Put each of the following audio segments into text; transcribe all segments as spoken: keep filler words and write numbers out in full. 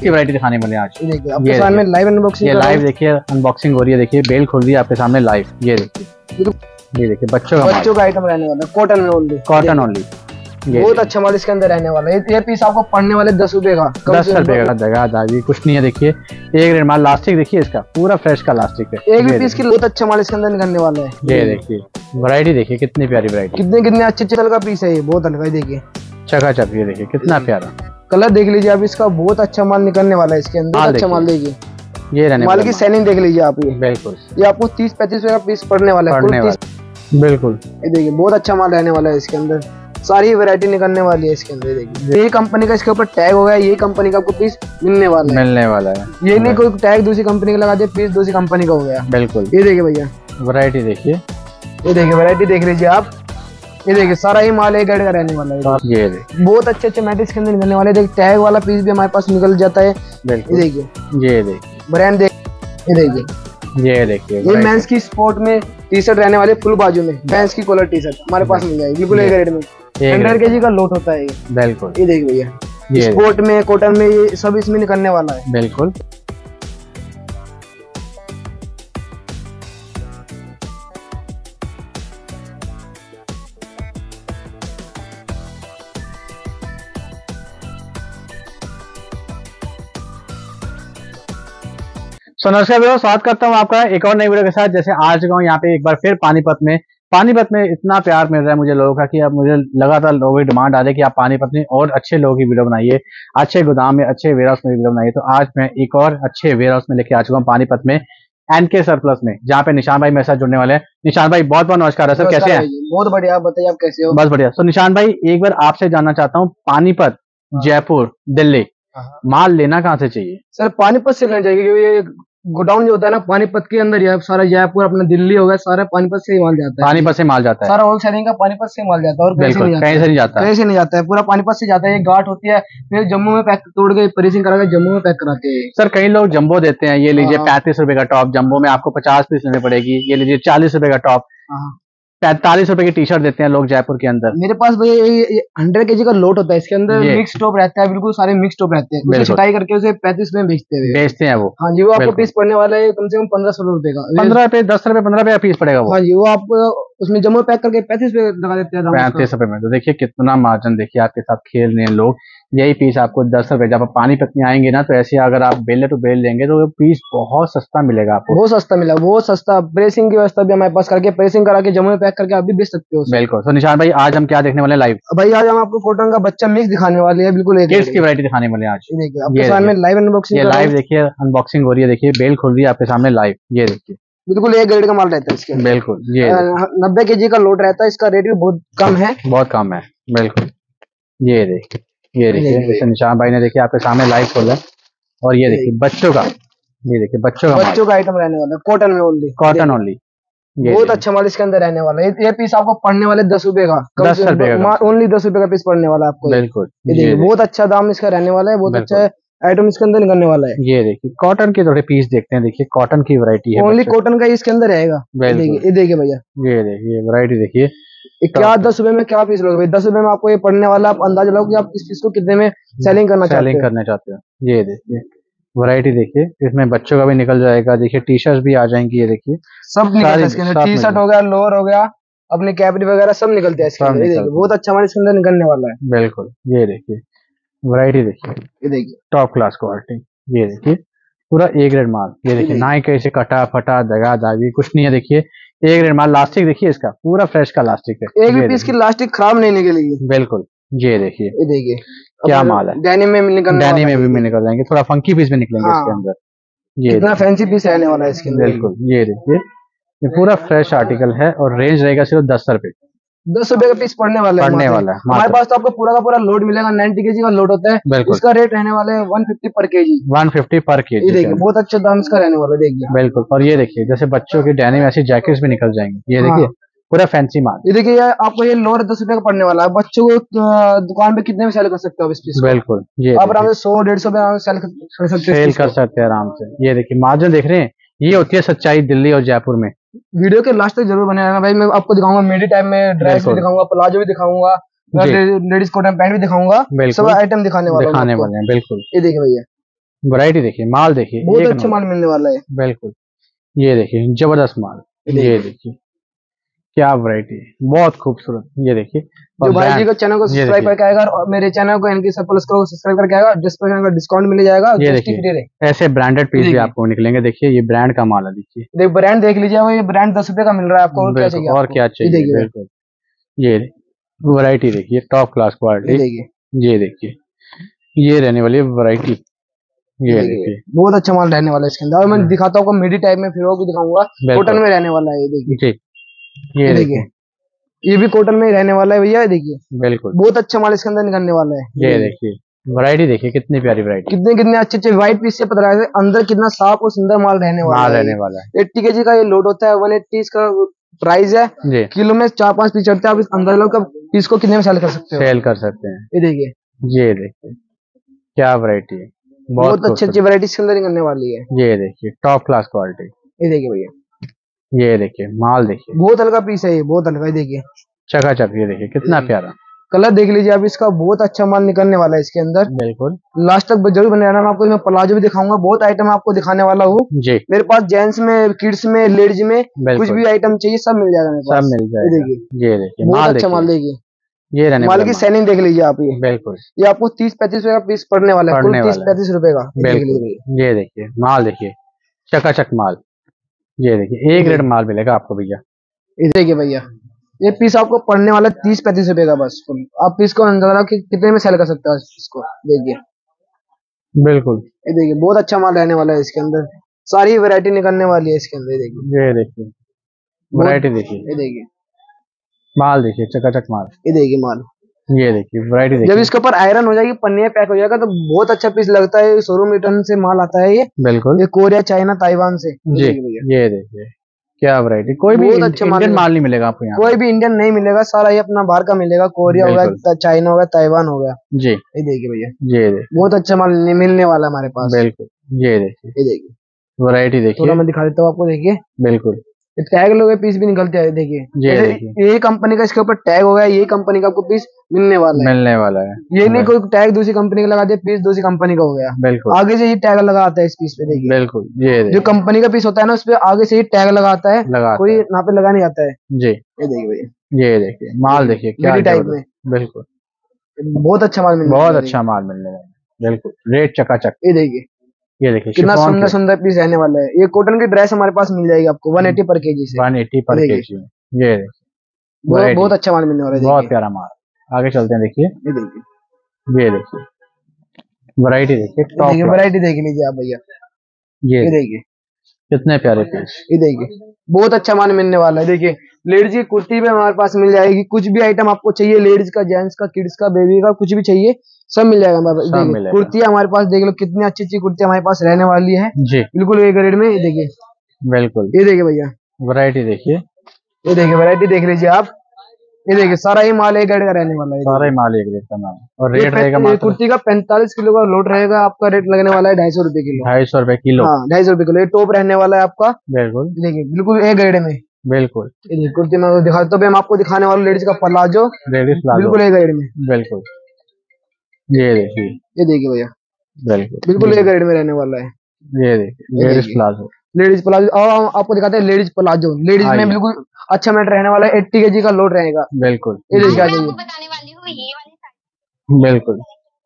की वैरायटी दिखाने वाले हैं आज। देखिए आपके सामने लाइव अनबॉक्सिंग, ये लाइव देखिए अनबॉक्सिंग हो रही है। देखिए बेल खोल दी आपके सामने लाइव। ये देखिए, ये देखिए बच्चों का बच्चों का आइटम रहने वाला है, कॉटन में ओनली, कॉटन ओनली। बहुत अच्छा माल इसके अंदर रहने वाला है। ये पीस आपको पड़ने वाले दस रुपए का, दस रुपए का जगह दादी कुछ नहीं है। देखिए एक रेट माल, लास्टिक देखिए इसका पूरा फ्रेश का लास्टिक है। एक भी पीस की बहुत अच्छा माल इसके अंदर निकलने वाला है। ये देखिए वैरायटी देखिए कितनी प्यारी वैरायटी, कितने कितने अच्छे अच्छे का पीस है ये, बहुत हल्का है। देखिए चकाचक, ये देखिए कितना प्यारा कलर देख लीजिए आप, इसका बहुत अच्छा माल निकलने वाला है इसके अंदर। अच्छा माल देखिए, ये रहने माल की सेलिंग देख लीजिए आप। ये बिल्कुल ये आपको तीस पैंतीस रुपए का पीस पड़ने वाला है। बिल्कुल ये देखिए बहुत अच्छा माल रहने वाला है इसके अंदर, सारी वैरायटी निकलने वाली है इसके अंदर। देखिए ये कंपनी का इसके ऊपर टैग हो गया, ये कंपनी का आपको पीस मिलने वाला है, मिलने वाला है। ये नहीं कोई टैग दूसरी कंपनी का लगा दिया, पीस दूसरी कंपनी का हो गया। बिल्कुल ये देखिए भैया वैरायटी देखिए, ये देखिए वैरायटी देख लीजिए आप। ये देखिए सारा ही माल एक ग्रेड का रहने वाला है। ये देखिए बहुत अच्छे अच्छे मैट इसके अंदर निकलने वाले। देखिए टैग वाला पीस भी हमारे पास निकल जाता है। बिल्कुल ये देखिए, ये देखिए ब्रांड देख, ये देखिए, ये देखिए ये मेंस की स्पोर्ट में टी शर्ट रहने वाले, फुल बाजू में मेंस की कॉलर टी शर्ट हमारे पास मिल जाएगी बिल्कुल एक रेट में। हंड्रेड के जी का लोट होता है ये। बिल्कुल ये देखिए भैया, स्पोर्ट में कॉटन में ये सब इसमें निकलने वाला है। बिल्कुल सो नमस्कार दोस्तों, स्वागत करता हूँ आपका एक और नई वीडियो के साथ। जैसे आज गया यहाँ पे एक बार फिर पानीपत में पानीपत में इतना प्यार मिल रहा है मुझे लोगों का कि अब मुझे लगातार लोगों की डिमांड आ रही है कि आप पानीपत में और अच्छे लोगों की वीडियो बनाइए, अच्छे गोदाम में अच्छे वेयर हाउस में वीडियो बनाइए। तो आज मैं एक और अच्छे वेयर हाउस में लेके आ चुका हूँ पानीपत में, एनके सरप्लस में, जहाँ पे निशान भाई मेरे साथ जुड़ने वाले हैं। निशान भाई बहुत बहुत नमस्कार है सर, कैसे हैं? बहुत बढ़िया, आप बताइए आप कैसे हो? बस बढ़िया। तो निशान भाई एक बार आपसे जानना चाहता हूँ, पानीपत, जयपुर, दिल्ली माल लेना कहाँ से चाहिए? सर पानीपत से लेना चाहिए, क्योंकि ये गोडाउन जो होता है ना पानीपत के अंदर, ये सारा जयपुर अपना दिल्ली हो गया, सारा पानीपत से ही माल जाता है। पानीपत से माल जाता है, सारा होल सेलिंग का पानीपत से माल जाता है, और कहीं से नहीं जाता, कहीं से नहीं जाता, कहीं से नहीं जाता है, पूरा पानीपत से जाता है। ये गांठ होती है, फिर जम्मू में पैक तोड़ के परीसिंग करा के जम्मू में पैक कराते हैं। सर कई लोग जंबो देते हैं, ये लीजिए पैंतीस रुपए का टॉप, जंबो में आपको पचास पीस लेनी पड़ेगी, ये लीजिए चालीस रुपए का टॉप, पैंतालीस रुपए की टी शर्ट देते हैं लोग जयपुर के अंदर। मेरे पास भैया हंड्रेड के जी का लोट होता है, इसके अंदर मिक्स टॉप रहता है, बिल्कुल सारे मिक्स टॉप रहते हैं, उसे छटाई करके उसे पैंतीस में बेचते हैं बेचते हैं वो। हाँ जी, वो आपको पीस पड़ने वाला है कम से कम पंद्रह सोलह रुपए का, पंद्रह रुपए दस रुपए पंद्रह रुपए का पीस पड़ेगा वो। हाँ जी, वो आपको उसमें जम्मू पैक करके पैंतीस रुपए लगा देते हैं, पैंतीस रुपए में। तो देखिए कितना मार्जिन, देखिए आपके साथ खेल रहे हैं लोग। यही पीस आपको दस रुपए, जब आप पानीपत में आएंगे ना तो ऐसे अगर आप बेल टू बेल लेंगे तो पीस बहुत सस्ता मिलेगा आपको, बहुत सस्ता मिला, बहुत सस्ता। प्रेसिंग की व्यवस्था भी हमारे पास करके, प्रेसिंग करा के जम्मू में पैक करके आप भी बेच सकते हो। बिल्कुल। तो निशान भाई आज हम क्या देखने वाले लाइव? भाई आज हम आपको कॉटन का बच्चा मिक्स दिखाने वाले हैं, बिल्कुल एक की वैरायटी दिखाने वाले हैं आज। देखिए आपके सामने लाइव अनबॉक्सिंग, ये लाइव देखिए अनबॉक्सिंग हो रही है। देखिए बेल खोल रही है आपके सामने लाइव। ये देखिए बिल्कुल एक ग्रेड का माल रहता है इसके, बिल्कुल ये नब्बे के जी का लोड रहता है, इसका रेट भी बहुत कम है, बहुत कम है। बिल्कुल ये देखिए, ये देखिए जैसे निशान भाई ने देखिए आपके सामने लाइव खोला, और ये देखिए बच्चों का, ये देखिए बच्चों का बच्चों का आइटम रहने वाला है, कॉटन में ओनली, कॉटन ओनली। बहुत अच्छा माल इसके अंदर रहने वाला है। ये पीस आपको पड़ने वाले दस रुपए का, दस रुपए का, ओनली दस रुपए का पीस पड़ने वाला है आपको। बिल्कुल बहुत अच्छा दाम इसका रहने वाला है, बहुत अच्छा आइटम इसके अंदर निकलने वाला है। ये देखिए कॉटन के थोड़े पीस देखते हैं। देखिए कॉटन की वैरायटी है, ओनली कॉटन का इसके अंदर रहेगा। ये देखिए भैया, ये देखिए वैरायटी देखिए, क्या दस रुपए में क्या पीस लोगे भाई? दस रुपए में आपको ये पड़ने वाला, आप अंदाजा लगाओ कि आप इस पीस को कितने में सेलिंग करना चाहते सेलिंग करना चाहते हो। ये देखिए वैरायटी देखिए, इसमें बच्चों का भी निकल जाएगा। देखिए टी शर्ट भी आ जाएंगी, ये देखिए सब निकलता है, टी शर्ट हो गया, लोअर हो गया, अपने कैपरी वगैरह सब निकलते हैं इसके अंदर। ये देखिए बहुत अच्छा माल इसके अंदर निकलने वाला है। बिल्कुल ये देखिए वैरायटी देखिए, ये देखिए टॉप क्लास क्वालिटी। ये देखिए पूरा ए ग्रेड माल। ये देखिए ना ही कहीं से कटा फटा दगा दागी कुछ नहीं है। देखिए ए ग्रेड माल, लास्टिक देखिए इसका पूरा फ्रेश का लास्टिक है, एक भी पीस की लास्टिक खराब नहीं निकलेगी। बिल्कुल ये देखिए, ये देखिए क्या माल है, डेनिम में निकल डेनिम में भी निकल जाएंगे, थोड़ा फंकी पीस में निकलेंगे इसके अंदर। ये इतना फैंसी पीस रहने वाला है इसके अंदर। बिल्कुल ये देखिए, ये पूरा फ्रेश आर्टिकल है, और रेंज रहेगा सिर्फ दस रुपए, दस रुपए का पीस पड़ने वाला है, पड़ने वाला है। हमारे पास तो आपको पूरा का पूरा लोड मिलेगा, नब्बे केजी का लोड होता है, इसका रेट रहने वाला है एक सौ पचास पर केजी, एक सौ पचास पर केजी। ये देखिए बहुत अच्छा दाम इसका रहने वाला है, देखिए बिल्कुल। और ये देखिए जैसे बच्चों की डेनिम ऐसी जैकेट्स भी निकल जाएंगे। ये देखिए पूरा फैंसी माल। ये देखिए आपको ये लोअर दस रुपए का पड़ने वाला है, बच्चों को दुकान पे कितने में सेल कर सकते हो इस पीस? बिल्कुल ये आप आराम से सौ डेढ़ सौ में सेल कर सकते सेल कर सकते हैं आराम से। ये देखिए मार्जिन देख रहे हैं, ये होती है सच्चाई दिल्ली और जयपुर में। वीडियो के लास्ट तक जरूर बने रहना भाई, मैं आपको दिखाऊंगा मिडी टाइम में ड्रेस भी दिखाऊंगा, प्लाजो भी दिखाऊंगा, लेडीज कॉटन पैंट भी दिखाऊंगा, सब आइटम दिखाने वाला दिखाने वाले हैं। बिल्कुल ये देखिए भैया, वैरायटी देखिए, माल देखिए, बहुत एक अच्छा नंबर। माल मिलने वाला है। बिल्कुल, ये देखिए जबरदस्त माल। ये ये देखिए क्या वैरायटी है, बहुत खूबसूरत। ये देखिए जो और भाई जी ब्रांड, का चैनल को ये सब्सक्राइब देखिए, करके आएगा और मेरे चैनल को इनकी सब प्लस को सब्सक्राइब करके आएगा, जिस पर डिस्काउंट मिल जाएगा, ये जीएसटी देखिए फ्री रहे। ऐसे ब्रांडेड ये पीस भी देखिए, आपको निकलेंगे। देखिए ये ब्रांड का माल है, देखिए। देख ब्रांड देख लीजिए, वो ये ब्रांड दस रुपए का मिल रहा है आपको, और क्या बिल्कुल, चाहिए और आपको। क्या ये चाहिए, देखिए, बिल्कुल। ये वैरायटी देखिए, टॉप क्लास ये क्वालिटी। देखिए, ये देखिए, ये रहने वाली वैरायटी। ये ये देखिए, देखिए, बहुत अच्छा माल रहने वाला है इसके अंदर। और मैं दिखाता हूँ आपको मिडी टाइप में, फिर वो भी दिखाऊंगा। कॉटन बिल्कुल में रहने वाला है, ये देखिए। जी। ये ये देखिए, देखिए, ये भी कॉटन में ही रहने वाला है भैया, ये देखिए। बिल्कुल। बहुत अच्छा माल इसके अंदर निकलने वाला है, ये ये देखिए। देखिए वैरायटी देखिए, कितनी प्यारी वैरायटी कितने कितने अच्छे अच्छे व्हाइट पीस से पता लगा है अंदर कितना साफ और सुंदर माल रहने वाला माल है। रहने ये वाला है। एट्टी के जी का ये लोड होता है, वन एट्टी इसका प्राइस है। जी, किलो में चार पांच पीस चढ़ते हैं, आप इस अंदर लोग का पीस को कितने में सेल कर सकते हो। सेल कर सकते हैं। ये देखिए, ये देखिए क्या वैरायटी है, बहुत बहुत अच्छी अच्छी खूबसूरत। वैरायटी इसके अंदर निकलने वाली है। ये देखिए टॉप क्लास क्वालिटी। ये देखिए भैया, ये देखिए माल देखिए, बहुत हल्का पीस है ये, बहुत हल्का। ये देखिए, चकाचक। ये देखिए कितना प्यारा। कलर देख लीजिए आप इसका, बहुत अच्छा माल निकलने वाला है इसके अंदर। बिल्कुल लास्ट तक जरूर बने रहना, मैं आपको इसमें प्लाजो भी दिखाऊंगा, बहुत आइटम आपको दिखाने वाला हूँ। जी, मेरे पास जेंट्स में, किड्स में, लेडीज में कुछ बिल्कुल भी आइटम चाहिए सब मिल जाएगा मेरे सब पास। मिल ये जाएगा। देखिए, ये देखिए बहुत माल अच्छा देखिए, माल देखिए। ये रहने माल वाला की माल। सेलिंग देख लीजिए आप, ये बिल्कुल ये आपको तीस पैंतीस रुपए का पीस पड़ने वाला है, कुल पड़ने तीस वाला है। पैंतीस रुपए का। ये देख बिल्कुल, लीजिए, ये देखिए माल देखिए, चकाचक माल। ये देखिए ये एक रेट देखिए, माल मिलेगा आपको भैया। ये देखिए भैया, ये पीस आपको पड़ने वाला है तीस पैंतीस रुपए का बस। आप पीस को अंदाजा लगाओ कि कितने में सेल कर सकते हो इसको। देखिए, बिल्कुल, ये देखिए, बहुत अच्छा माल रहने वाला है इसके अंदर, सारी वैरायटी निकलने वाली है इसके अंदर। ये देखिए, ये देखिए बहुत, वैरायटी देखिए, ये देखिए, माल देखिए, चकाचक माल। ये देखिए माल। ये देखिए वैरायटी जब देखिए। इसके ऊपर आयरन हो जाएगी, पन्नी पैक हो जाएगा, तो बहुत अच्छा पीस लगता है। शोरूम रिटर्न से माल आता है ये बिल्कुल ये कोरिया, चाइना, ताइवान से। ये जी। देखिए भैया, ये देखिए क्या वैरायटी, कोई भी बहुत इंड- अच्छा माल इंडियन है। माल नहीं मिलेगा आपको यहाँ कोई पर। भी इंडियन नहीं मिलेगा, सारा ये अपना बाहर का मिलेगा। कोरिया हो बिल्कुल गया, चाइना हो गया, ताइवान हो गया। जी। ये देखिए भैया, ये देखिए, बहुत अच्छा माल नि- मिलने वाला है हमारे पास। बिल्कुल। ये देखिए ये देखिए, वैरायटी थोड़ा देखिए, मैं दिखा देता हूँ आपको। देखिए, बिल्कुल। ये टैग लोगे पीस भी निकलते हैं। देखिए, ये जैसे देखिए यही कंपनी का इसके ऊपर टैग हो गया, यही कंपनी का आपको पीस मिलने वाला है। मिलने वाला है। ये नहीं बिल- कोई टैग दूसरी कंपनी का लगा दिया, पीस दूसरी कंपनी का हो गया। बिल्कुल आगे से ही टैग लगा आता है इस पीस पे। देखिए, बिल्कुल। ये जो देखिए कंपनी का पीस होता है ना, उस पे आगे से ही टैग लगा आता है, लगाता कोई है। यहाँ पे लगा नहीं आता है। जी, ये देखिए भैया, ये देखिए माल देखिए क्या मिडी टाइप जबरदस्त। में बिल्कुल, बहुत अच्छा माल मिलने बहुत वाला है। अच्छा माल मिलने वाला है। बिल्कुल रेट चकाचक। ये देखिए, ये देखिए कितना शिफॉन सुंदर के सुंदर पीस रहने वाला है। ये कॉटन की ड्रेस हमारे पास मिल जाएगी आपको वन एटी पर केजी से। वन एटी ये पर देखिए, केजी में। ये देखिए बहुत वैरायटी, बहुत अच्छा माल मिलने वाला है। बहुत देखिए, प्यारा माल। आगे चलते हैं, देखिए। ये देखिए, ये देखिए वैरायटी देखिए, ये टॉप देखिए क्लास। वैरायटी देख लीजिए आप भैया। ये ये देखिए देखिए, कितने प्यारे पीस। ये देखिए, बहुत अच्छा माल मिलने वाला है। देखिए, लेडीज की कुर्ती भी हमारे पास मिल जाएगी, कुछ भी आइटम आपको चाहिए, लेडीज का, जेंट्स का, किड्स का, बेबी का, कुछ भी चाहिए सब मिल जाएगा हमारे पास। सब देखिए, मिलेगा। कुर्ती हमारे पास देख लो, कितनी अच्छी अच्छी कुर्ती हमारे पास रहने वाली है, जी, बिल्कुल एक रेट में। ये देखिए, बिल्कुल। ये देखिए भैया, वैरायटी देखिए, ये देखिए वैरायटी देख लीजिए आप। ये देखिए, सारा ही माल एक रेट का रहने वाला है। ये सारा ही देखिए, माल एक रेट का माल है। और ये रेट रहेगा पे- ये मात्र कुर्ती का पैंतालीस किलो का लोड रहेगा, आपका रेट लगने वाला है ढाई सौ रुपए किलो। ढाई सौ रुपए किलो। हाँ, ढाई सौ रुपए किलो। ये टॉप रहने वाला है आपका। बिल्कुल देखिए, बिल्कुल एक रेट में। बिल्कुल। ये देखिए, कुर्ती में दिखा तो भी हम आपको दिखाने वाले लेडीज का प्लाजो, लेडीज प्लाजो। बिल्कुल एक रेट में। बिल्कुल। ये देखिए, ये देखिए भैया, बिल्कुल। बिल्कुल एक ये रेट में रहने वाला है। ये देखिए ये लेडीज देखिए, प्लाजो। Ladies palazzo. और हम आपको दिखाते हैं लेडीज प्लाजो। लेडीज में आइए, बिल्कुल अच्छा मेट रहने वाला है, अस्सी केजी का लोड रहेगा। बिल्कुल ये देखिए, आ आज मैं आपको जाइए। बताने वाली हूँ ये वाली बिल्कुल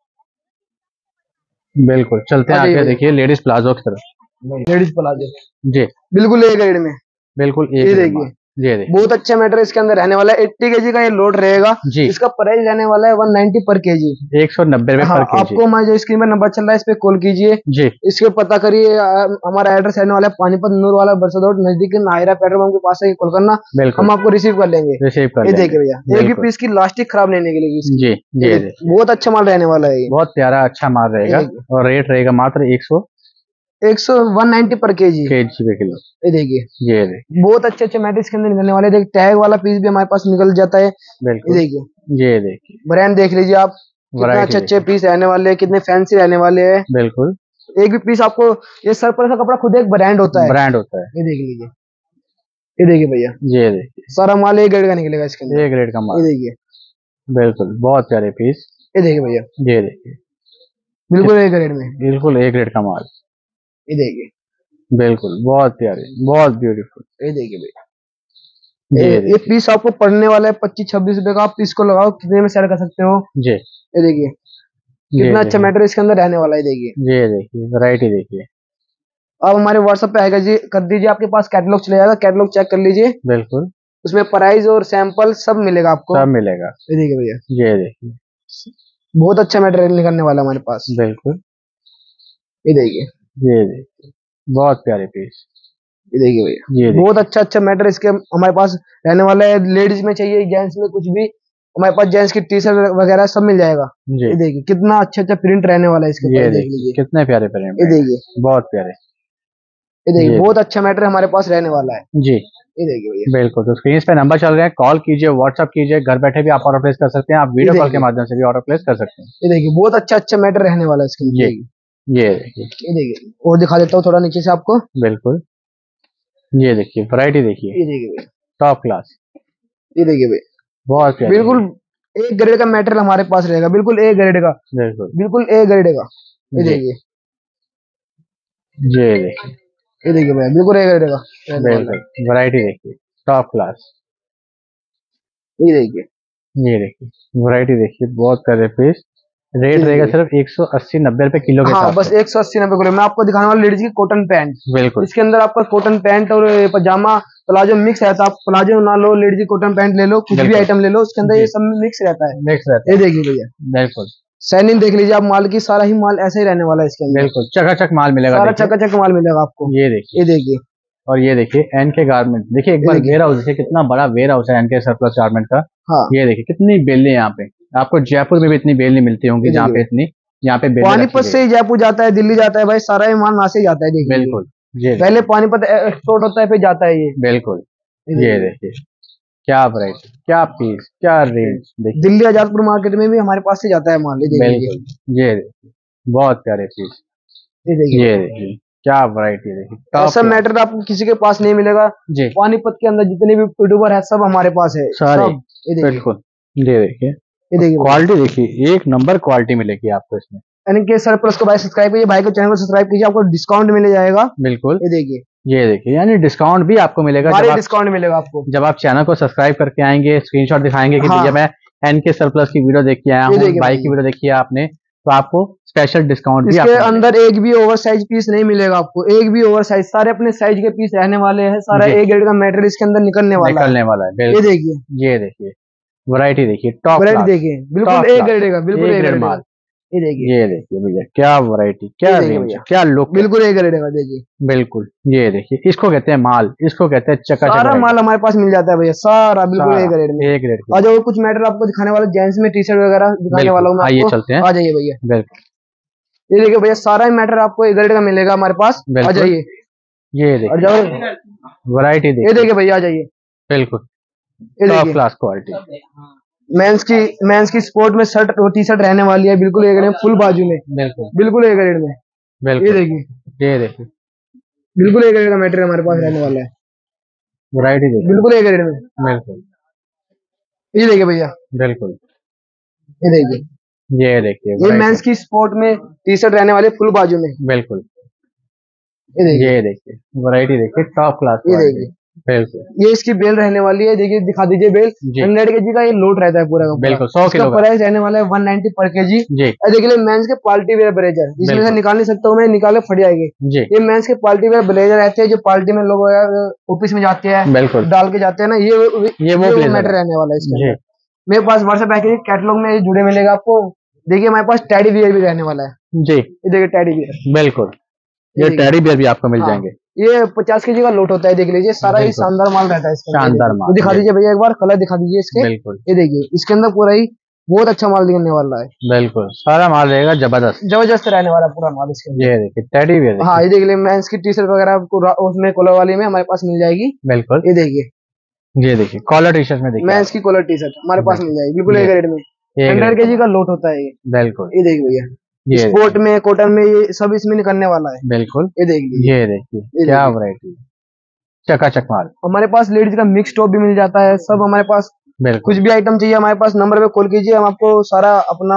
बिल्कुल। चलते आ हैं जाइए आगे, भैया, देखिए लेडीज प्लाजो की तरफ। लेडीज प्लाजो, जी, बिल्कुल एक रेट में। बिल्कुल एक ये रेट देखिए, माल। ये देखिए बहुत अच्छा मैटर इसके अंदर रहने वाला है। अस्सी केजी का ये लोड रहेगा। जी, इसका प्राइस रहने वाला है वन नाइन्टी पर केजी। एक सौ नब्बे रुपए हाँ, पर केजी। आपको हमारे जो स्क्रीन पर नंबर चल रहा है, इस पे कॉल कीजिए, जी, इसके पता करिए। आ, हमारा एड्रेस रहने वाला है पानीपत नूर वाला बरसद रोड, नजदीक नायरा पेट्रोल पंप के पास है। कॉल करना, बिल्कुल हम आपको रिसीव कर लेंगे। रिसीव कर ये लेंगे। देखिए भैया, एक भी बिल्कुल पीस की लास्टिक खराब नहीं निकलेगी इसकी। जी। ये ये देखिए, देखिए बहुत अच्छा माल रहने वाला है ये। बहुत प्यारा अच्छा माल रहेगा। ये देखिए, और रेट रहेगा मात्र एक सौ एक सौ वन नाइन्टी पर केजी। केजी पे किलो। ये देखिए, ये देखिए बहुत अच्छे अच्छे मैटर इसके अंदर निकलने वाले हैं। देखिए, टैग वाला पीस भी हमारे पास निकल जाता है। ये बिल्कुल। देखिए, ये देखिए ब्रांड देख लीजिए आप, कितने वैरायटी अच्छे अच्छे देखिए। पीस रहने वाले हैं, कितने फैंसी रहने वाले हैं। बिल्कुल एक भी पीस आपको, ये सर पर का कपड़ा खुद एक ब्रांड होता है। ब्रांड होता है। ये देख लीजिए, ये देखिए भैया, ये देखिए सारा माल एक ग्रेड का निकलेगा इसके अंदर। एक रेट का ये माल। देखिए, बिल्कुल बहुत प्यारे पीस। ये देखिए भैया, ये देखिए बिल्कुल ए ग्रेड में, बिल्कुल ए ग्रेड का माल। ये देखिए, बिल्कुल बहुत प्यारे, बहुत ब्यूटीफुल। ये देखिए भैया, जी ये, ये देखिए पीस आपको पड़ने वाला है पच्चीस छब्बीस रुपए का। आप पीस को लगाओ कितने में सेल कर सकते हो। जी ये देखिए जी कितना अच्छा देखिए मैटर इसके अंदर रहने वाला है। देखिए जी देखिए वैरायटी देखिए। अब हमारे व्हाट्सएप पे आएगा जी, कर दीजिए, आपके पास कैटलॉग चले जाएगा, कैटलॉग चेक कर लीजिए, बिल्कुल उसमें प्राइस और सैंपल सब मिलेगा आपको। सब मिलेगा। ये देखिए भैया, ये देखिए बहुत अच्छा मटेरियल निकलने वाला है हमारे पास। बिल्कुल। ये देखिए, ये देखिए बहुत प्यारे पीस। ये देखिए भैया, ये बहुत देखिए अच्छा अच्छा मैटर इसके हमारे पास रहने वाला है। लेडीज में चाहिए, जेंट्स में, कुछ भी हमारे पास जेंट्स की टी शर्ट वगैरह सब मिल जाएगा। जी। ये देखिए कितना अच्छा अच्छा प्रिंट रहने वाला है इसके ऊपर, ये ये देख देखिए लीजिए। कितने प्यारे प्रिंट ये हैं, देखिए, बहुत प्यारे। ये देखिए ये बहुत अच्छा मैटर हमारे पास रहने वाला है। जी ये देखिए भैया, बिल्कुल। तो स्क्रीन पे नंबर चल रहे हैं, कॉल कीजिए, व्हाट्सअप कीजिए, घर बैठे भी आप ऑर्डर प्लेस कर सकते हैं, आप ये वीडियो कॉल के देखिए, माध्यम से भी ऑर्डर प्लेस कर सकते हैं। ये देखिए बहुत अच्छा अच्छा मैटर रहने वाला है इसके अंदर। ये देखिए, ये देखिए ये देखिए और दिखा देता हूँ थोड़ा नीचे से आपको। बिल्कुल। ये देखिए वैरायटी देखिए, ये देखिए भैया, टॉप क्लास, ये देखिए भैया, बहुत प्यारी। बिल्कुल एक ग्रेड का मैटर हमारे पास रहेगा, बिल्कुल ए ग्रेड का, बिल्कुल। बिल्कुल ए ग्रेड का। ये जी देखिए, ये देखिए ये देखिए भैया, बिल्कुल ए ग्रेड का रहने वाला है। बिल्कुल वैरायटी देखिए, टॉप क्लास। ये देखिए, ये देखिए वैरायटी देखिए, बहुत प्यारे पीस। रेट ये रहेगा देखिए, सिर्फ एक सौ अस्सी नब्बे रुपए किलो के हाँ हिसाब बस से। एक सौ अस्सी नब्बे किलो। मैं आपको दिखाने वाला लेडीज की कॉटन पैंट, बिल्कुल इसके अंदर आपका कॉटन पैंट और पजामा प्लाजो मिक्स रहता है। आप प्लाजो ना लो, लेडीज की कॉटन पैंट ले लो, कुछ भी बिल्कुल आइटम ले लो, उसके अंदर ये जी सब मिक्स रहता है। मिक्स रहता ये है। देखिए भैया, बिल्कुल शाइनिंग देख लीजिए आप माल की, सारा ही माल ऐसे ही रहने वाला है इसके अंदर, बिल्कुल चकाचक माल मिलेगा। सारा देखिए चकाचक माल मिलेगा आपको। ये देखिए, ये देखिए, और ये देखिए एन के गारमेंट देखिए, एक ये बार देखिए, वेयर हाउस देखिए, कितना बड़ा वेयर हाउस है एन के सरप्लस गारमेंट का। हाँ ये देखिए कितनी बेलें यहाँ पे, आपको जयपुर में भी इतनी बेल नहीं मिलती होंगी ये जहाँ देखिए, पे इतनी यहाँ पे बेलें रखी पानीपत गई से है। ही जयपुर जाता है, दिल्ली जाता है भाई, सारा ही माल वहां से ही जाता है। देख लीजिए, बिल्कुल ये पहले देखिए पानीपत एक्सपोर्ट होता है फिर जाता है ये। बिल्कुल। ये ये देखिए, देखिए क्या वैरायटी, क्या पीस, क्या रेंज देखिए। दिल्ली आजादपुर मार्केट में भी हमारे पास से जाता है माल। ये देख लीजिए, बिल्कुल ये देखिए बहुत प्यारे पीस। ये देखिए ये भैया, देखिए क्या वैरायटी देखिए, टॉप ऐसा क्लास। मैटर आपको किसी के पास नहीं मिलेगा। जी पानीपत के अंदर जितने भी यूट्यूबर है सब हमारे पास है, सारे सब। ये देखिए, बिल्कुल। ये देखिए ये देखिए भैया, क्वालिटी देखिए, एक नंबर क्वालिटी मिलेगी आपको इसमें। एनके सर प्लस को भाई सब्सक्राइब कीजिए, भाई को चैनल को सब्सक्राइब कीजिए, आपको डिस्काउंट मिल जाएगा। बिल्कुल ये देखिए, ये देखिए, यानी डिस्काउंट भी आपको मिलेगा जब भारी आप डिस्काउंट मिलेगा आपको। जब आप चैनल को सब्सक्राइब करके आएंगे, स्क्रीनशॉट दिखाएंगे कि हाँ भैया मैं एन के सरप्लस की वीडियो देख के आया ये हूँ, देखिए बाइक भाई, की वीडियो देखी है आपने, तो आपको स्पेशल डिस्काउंट भी इसके आपको मिलेगा। अंदर एक भी ओवर साइज पीस नहीं मिलेगा आपको, एक भी ओवर साइज, सारे अपने साइज के पीस रहने वाले हैं। सारा जी एक ग्रेड का मैटेरियल इसके अंदर निकलने वाला है। निकलने वाला है ये बिल्कुल। देखिए, ये देखिए वैरायटी देखिए, टॉप वैरायटी क्लास, देखिए, बिल्कुल टॉप एक क्लास, ग्रेड का, बिल्कुल ए एक ग्रेड ग्रेड का। माल। ये देखिए, ये देखिए भैया क्या वैरायटी, ये क्या देखिए रेंज, भैया, क्या लुक है। बिल्कुल एक ग्रेड का। देखिए बिल्कुल ये देखिए, इसको कहते हैं माल, इसको कहते हैं चकाचक सारा वैरायटी। माल हमारे पास मिल जाता है भैया, सारा बिल्कुल सारा एक ग्रेड में। ए ग्रेड आ की। जाओ, कुछ मैटर आपको दिखाने वाला, जेंट्स में टी शर्ट वगैरह दिखाने बिल्कुल वाला हूँ मैं आइए आपको। चलते हैं। आ जाइए भैया, बिल्कुल ये देखिए भैया, सारा ही मैटर आपको एक ग्रेड का मिलेगा हमारे पास। आ बिल्कुल जाइए, ये और देखिए जाओ, वैरायटी ये देखिए, देखिए भैया, आ जाइए, बिल्कुल ये टॉप देखिए। Class quality. मेंस की मेंस की स्पोर्ट में शर्ट और टी शर्ट रहने वाली है, बिल्कुल एक ग्रेड में, फुल बाजू में, बिल्कुल बिल्कुल एक ग्रेड में। ये बिल्कुल देखिए, ये देखिए बिल्कुल एक ग्रेड का मैटेरियल हमारे पास रहने वाला है, वैरायटी देखिए, बिल्कुल एक ग्रेड में। बिल्कुल ये देखिए भैया, बिल्कुल ये देखिए, ये देखिए ये मेंस वैरायटी। की स्पोर्ट में टी शर्ट रहने वाली है, फुल बाजू में। बिल्कुल ये देखिए, ये देखिए वैरायटी देखिए, टॉप क्लास ये क्वालिटी। देखिए, बिल्कुल ये इसकी बेल रहने वाली है। देखिए, दिखा दीजिए बेल। जी हंड्रेड के जी का ये लोट रहता है पूरा का पूरा। बिल्कुल सौ इसका किलो का। प्राइस रहने वाला है वन नाइन्टी पर के जी। जी देखिए मेंस के पार्टी वेयर ब्लेजर, इसमें से बिल्कुल निकाल नहीं सकता हूँ मैं, निकाले फट जाएगी। जी ये मेंस के पार्टी वेयर ब्लेजर रहते हैं, जो पार्टी में लोग ऑफिस में जाते हैं, बिल्कुल डाल के जाते हैं ना, ये वो- ये वो ये वो ब्लेजर मैटर है। रहने वाला है इसके जी अंदर। मेरे पास व्हाट्सएप पैकेज कैटलॉग में ये जुड़े मिलेगा आपको। देखिए हमारे पास टेडी बियर भी रहने वाला है। जी ये देखिए टेडी बियर, बिल्कुल, ये ये देखिए। टेडी बियर भी आपको मिल हाँ, जाएंगे। ये पचास के जी का लोट होता है, देख लीजिए, सारा ही बिल्कुल शानदार माल रहता है इसके अंदर। शानदार देखिए। माल, तो दिखा ये दीजिए भैया, एक बार कलर दिखा दीजिए इसके। बिल्कुल ये देखिए, इसके अंदर पूरा ही बहुत अच्छा माल दिखने वाला है, बिल्कुल सारा माल रहेगा जबरदस्त। जबरदस्त रहने वाला है पूरा माल इसके अंदर। ये देखिए टेडी बियर हाँ, देखिए, ये देख लीजिए, मेंस की टी शर्ट वगैरह आपको रा- उसमें कॉलर वाली में हमारे पास मिल जाएगी। बिल्कुल ये देखिए, ये देखिए कॉलर टी शर्ट में देखिए मेंस की कॉलर टी शर्ट हमारे पास मिल जाएगी, बिल्कुल एक ये रेट में। एक हंड्रेड रेट के का जी माल। का लोट होता है ये। बिल्कुल ये देखिए भैया, ये स्पोर्ट में, कॉटन में, ये सब इसमें निकलने वाला है। बिल्कुल ये देख लीजिए, ये देखिए ये क्या देखिए। वैरायटी, चकाचक माल। हमारे पास लेडीज का मिक्स टॉप भी मिल जाता है, सब हमारे पास। बिल्कुल कुछ भी आइटम चाहिए हमारे पास, नंबर पे कॉल कीजिए, हम आपको सारा अपना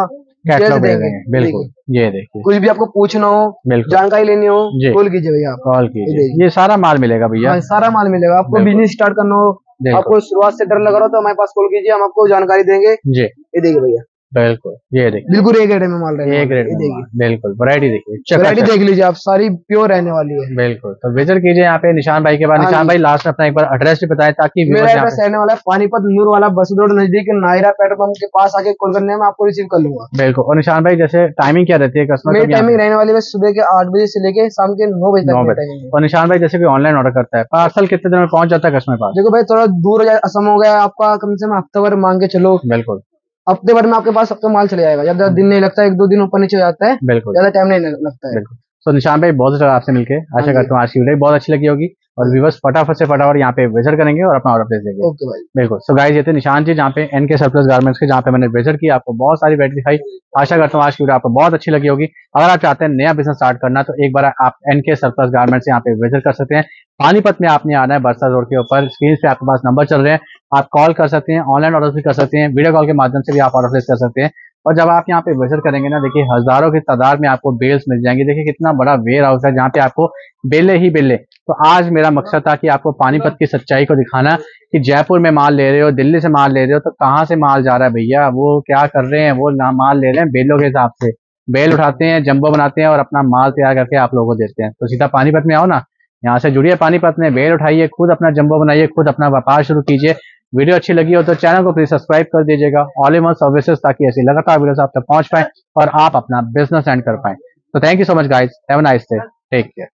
कैटलॉग भेज देंगे। देंगे, बिल्कुल। ये देखिए, कुछ भी आपको पूछना हो, बिल्कुल जानकारी लेनी हो, जी, कॉल कीजिए भैया आप। कॉल कीजिए, ये सारा माल मिलेगा भैया। हाँ, सारा माल मिलेगा। आपको बिल्कुल। बिजनेस स्टार्ट करना हो, बिल्कुल आपको शुरुआत से डर लग रहा हो तो हमारे पास कॉल कीजिए, हम आपको जानकारी देंगे। जी, ये देखिए भैया, बिल्कुल ये देखिए, बिल्कुल एक रेट में माल रहने एक वाला है। रेट ये में देखिए, माल, बिल्कुल वैरायटी देखिए, वैरायटी चकाचक, देख लीजिए आप, सारी प्योर रहने वाली है। बिल्कुल। तो विजिट कीजिए यहाँ पे निशान भाई के बाद। हाँ निशान जी। भाई लास्ट में अपना एक बार एड्रेस भी बताएं ताकि मेरा व्यूअर्स यहाँ एड्रेस पे, रहने वाला है पानीपत नूर वाला बस रोड नजदीक नायरा पेट्रोल पंप के पास आके कॉल करने में आपको रिसीव कर लूंगा। बिल्कुल। और निशान भाई जैसे टाइमिंग क्या रहती है कस्टमर मेरी कब यहाँ टाइमिंग पे? रहने वाली है सुबह के आठ बजे से लेके शाम के नौ बजे तक नौ मेरी बजे। टाइमिंग है। और निशान भाई जैसे कोई ऑनलाइन ऑर्डर करता है, पार्सल कितने दिन में पहुंच जाता है कस्टमर पास? देखो भाई, थोड़ा दूर हो जाए, असम हो गया आपका, कम से कम हफ्ते भर मांग के चलो, बिल्कुल हफ्ते भर में आपके पास सबका माल चले जाएगा। ज्यादा दिन नहीं लगता, एक दो दिन ऊपर नीचे हो जाता है, बिल्कुल ज्यादा टाइम नहीं लगता है। बिल्कुल। तो निशान भाई बहुत अच्छा लगा आपसे मिलके, आशा जी। करता हूँ आज की वीडियो बहुत अच्छी लगी होगी और व्यूअर्स फटाफट से फटाफट यहाँ पे विजिट करेंगे और अपना ऑर्डर प्लेस देंगे। ओके भाई। बिल्कुल। सो गाइस ये थे निशान जी जहाँ पे एन के सरप्लस गारमेंट्स के, जहाँ पे मैंने विजिट किया, आपको बहुत सारी वैरायटी दिखाई। आशा करता हूँ आज की वीडियो आपको बहुत अच्छी लगी होगी। अगर आप चाहते हैं नया बिजनेस स्टार्ट करना तो एक बार आप एन के सरप्लस गारमेंट्स यहाँ पे विजिट कर सकते हैं। पानीपत में आपने आना है, बरसा रोड के ऊपर, स्क्रीन पे आपके पास नंबर चल रहे हैं, आप कॉल कर सकते हैं, ऑनलाइन ऑर्डर भी कर सकते हैं, वीडियो कॉल के माध्यम से भी आप ऑर्डर प्लेस कर सकते हैं। और जब आप यहाँ पे विजिट करेंगे ना, देखिए हजारों की तादाद में आपको बेल्स मिल जाएंगे। देखिए कितना बड़ा वेयर हाउस है जहाँ पे आपको बेले ही बेले। तो आज मेरा मकसद था कि आपको पानीपत की सच्चाई को दिखाना कि जयपुर में माल ले रहे हो, दिल्ली से माल ले रहे हो, तो कहाँ से माल जा रहा है भैया, वो क्या कर रहे हैं, वो माल ले रहे हैं बेलों के हिसाब से, बेल उठाते हैं, जंबो बनाते हैं और अपना माल तैयार करके आप लोगों को देते हैं। तो सीधा पानीपत में आओ ना, यहाँ से जुड़िए पानीपत में, बेल उठाइए, खुद अपना जंबो बनाइए, खुद अपना व्यापार शुरू कीजिए। वीडियो अच्छी लगी हो तो चैनल को प्लीज सब्सक्राइब कर दीजिएगा, ऑल इन वन सर्विसेज, ताकि ऐसी लगातार वीडियोस आप तक पहुंच पाए और आप अपना बिजनेस एंड कर पाए। तो thank you so much guys, have a nice day, take care.